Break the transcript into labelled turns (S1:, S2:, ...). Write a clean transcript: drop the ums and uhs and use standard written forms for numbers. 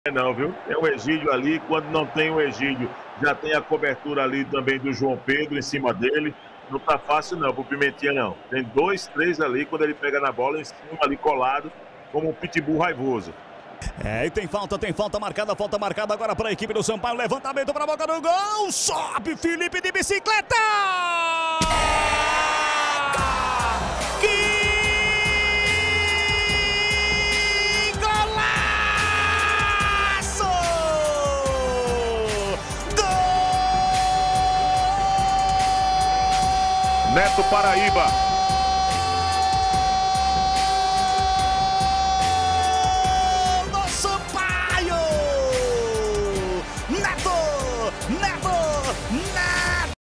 S1: Não, viu? É o Egídio ali, quando não tem o Egídio, já tem a cobertura ali também do João Pedro em cima dele. Não tá fácil não pro Pimentinha não. Tem 2, 3 ali, quando ele pega na bola, em cima ali colado, como um pitbull raivoso.
S2: E tem falta marcada agora para a equipe do Sampaio, levantamento para a boca do gol, sobe Felipe de bicicleta!
S1: Neto Paraíba.